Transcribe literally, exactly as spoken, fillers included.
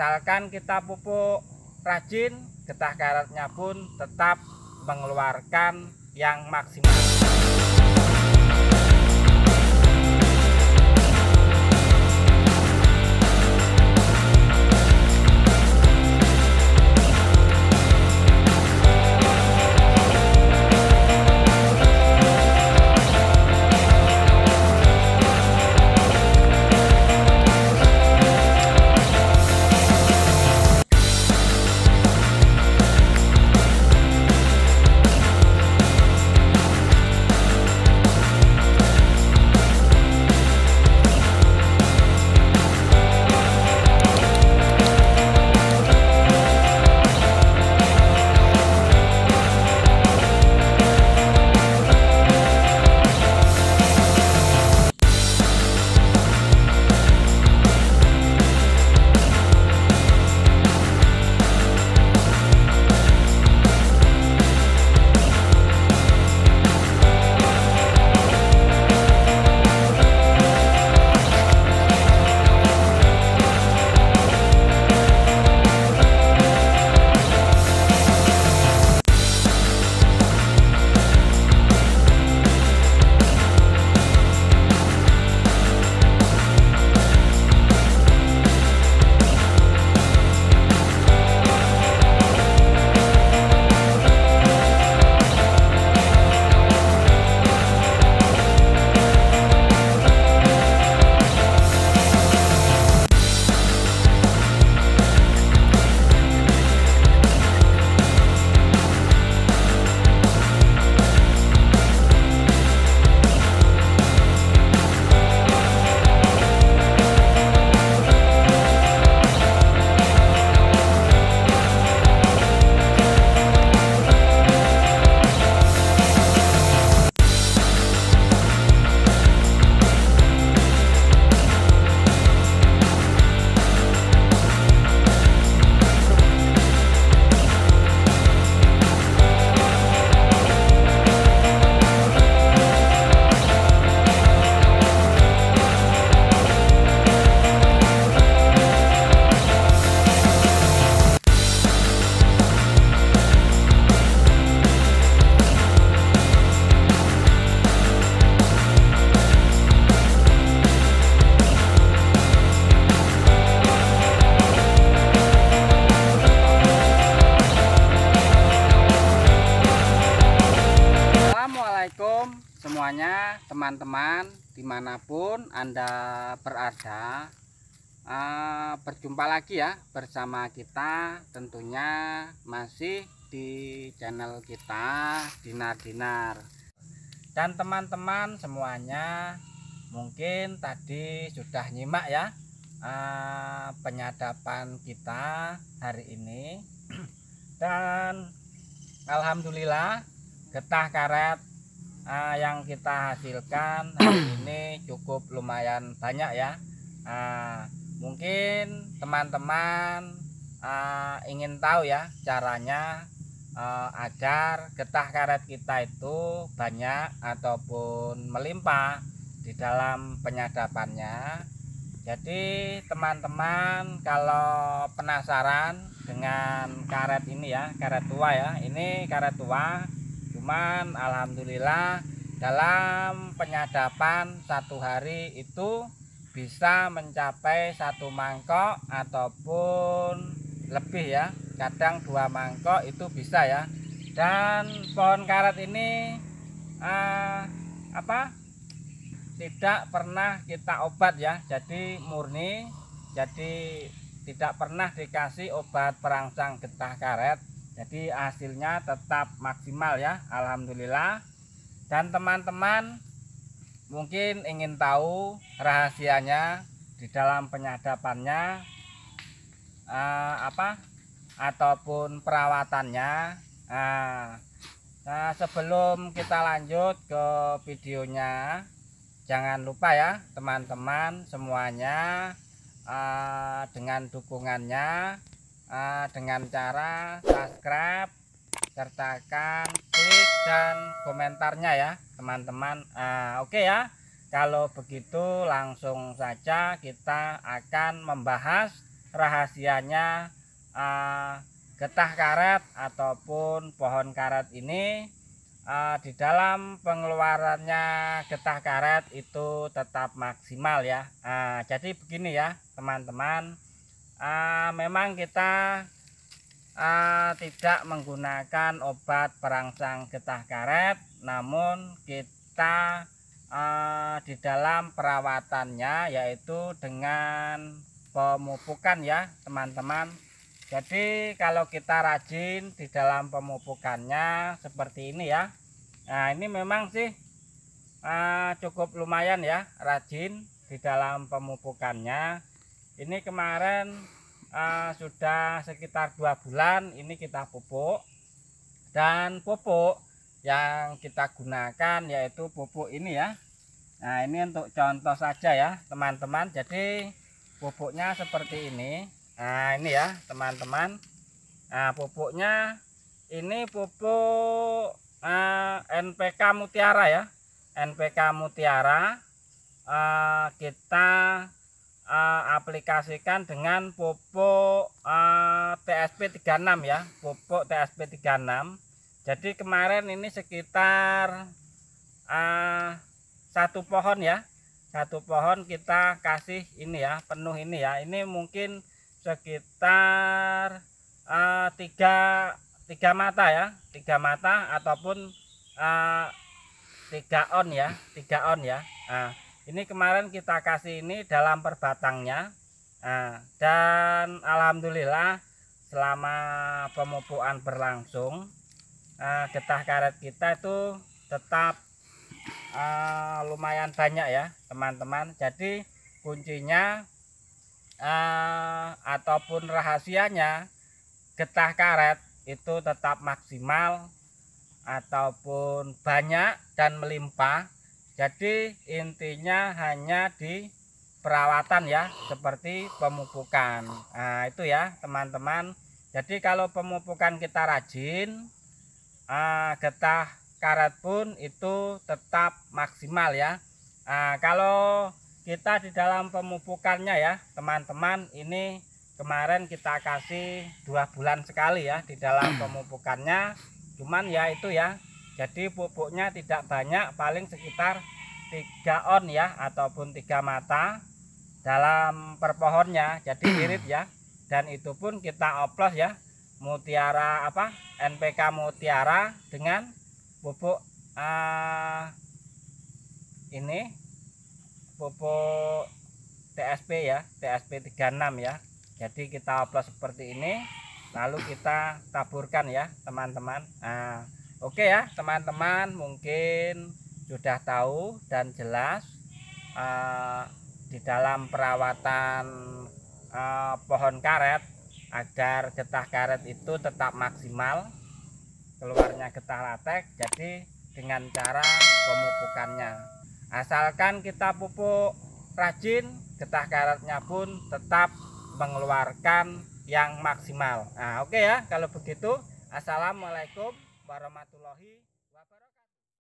asalkan kita pupuk rajin, getah karetnya pun tetap mengeluarkan yang maksimal. Assalamualaikum semuanya, teman-teman dimanapun Anda berada. uh, Berjumpa lagi ya bersama kita, tentunya masih di channel kita Dinar Dinar. Dan teman-teman semuanya mungkin tadi sudah nyimak ya uh, penyadapan kita hari ini. Dan alhamdulillah getah karet uh, yang kita hasilkan hari ini cukup lumayan banyak ya. uh, Mungkin teman-teman uh, ingin tahu ya caranya uh, agar getah karet kita itu banyak ataupun melimpah di dalam penyadapannya. Jadi teman-teman kalau penasaran dengan karet ini ya, karet tua ya, ini karet tua. Cuman alhamdulillah dalam penyadapan satu hari itu bisa mencapai satu mangkok ataupun lebih ya, kadang dua mangkok itu bisa ya. Dan pohon karet ini uh, apa tidak pernah kita obat ya, jadi murni, jadi tidak pernah dikasih obat perangsang getah karet. Jadi hasilnya tetap maksimal ya, alhamdulillah. Dan teman-teman mungkin ingin tahu rahasianya di dalam penyadapannya uh, apa ataupun perawatannya. Nah, nah sebelum kita lanjut ke videonya, jangan lupa ya teman-teman semuanya uh, dengan dukungannya, Uh, dengan cara subscribe, sertakan klik dan komentarnya ya teman-teman. uh, Oke okay ya, kalau begitu langsung saja kita akan membahas rahasianya uh, getah karet ataupun pohon karet ini uh, di dalam pengeluarannya getah karet itu tetap maksimal ya. Uh, jadi begini ya teman-teman, uh, memang kita uh, tidak menggunakan obat perangsang getah karet, namun kita uh, di dalam perawatannya yaitu dengan pemupukan ya teman-teman. Jadi kalau kita rajin di dalam pemupukannya seperti ini ya. Nah ini memang sih uh, cukup lumayan ya rajin di dalam pemupukannya. Ini kemarin uh, sudah sekitar dua bulan ini kita pupuk, dan pupuk yang kita gunakan yaitu pupuk ini ya. Nah ini untuk contoh saja ya teman-teman. Jadi pupuknya seperti ini. Nah ini ya teman-teman, nah pupuknya ini pupuk uh, N P K Mutiara ya, N P K Mutiara. uh, kita uh, aplikasikan dengan pupuk uh, T S P tiga puluh enam ya, pupuk T S P tiga puluh enam. Jadi kemarin ini sekitar uh, satu pohon ya, satu pohon kita kasih ini ya, penuh ini ya. Ini mungkin sekitar uh, tiga, tiga mata ya, tiga mata ataupun uh, tiga on ya, tiga on ya. Nah, ini kemarin kita kasih ini dalam perbatangnya. Nah, dan alhamdulillah selama pemupukan berlangsung, uh, getah karet kita itu tetap uh, lumayan banyak ya teman-teman. Jadi kuncinya Uh, ataupun rahasianya getah karet itu tetap maksimal ataupun banyak dan melimpah. Jadi intinya hanya di perawatan ya, seperti pemupukan. Nah itu ya teman-teman. Jadi kalau pemupukan kita rajin, uh, getah karet pun itu tetap maksimal ya. Nah, kalau kita di dalam pemupukannya ya teman-teman, ini kemarin kita kasih dua bulan sekali ya di dalam pemupukannya. Cuman ya itu ya, jadi pupuknya tidak banyak, paling sekitar tiga on ya ataupun tiga mata dalam per pohonnya, jadi irit ya. Dan itu pun kita oplos ya, Mutiara apa N P K Mutiara dengan pupuk uh, ini pupuk T S P ya, T S P tiga puluh enam ya. Jadi kita oplos seperti ini, lalu kita taburkan ya teman-teman. Nah oke ya teman-teman, mungkin sudah tahu dan jelas uh, di dalam perawatan uh, pohon karet agar getah karet itu tetap maksimal keluarnya getah latek. Jadi dengan cara pemupukannya, asalkan kita pupuk rajin, getah karetnya pun tetap mengeluarkan yang maksimal. Nah oke ya kalau begitu. Assalamualaikum warahmatullahi wabarakatuh.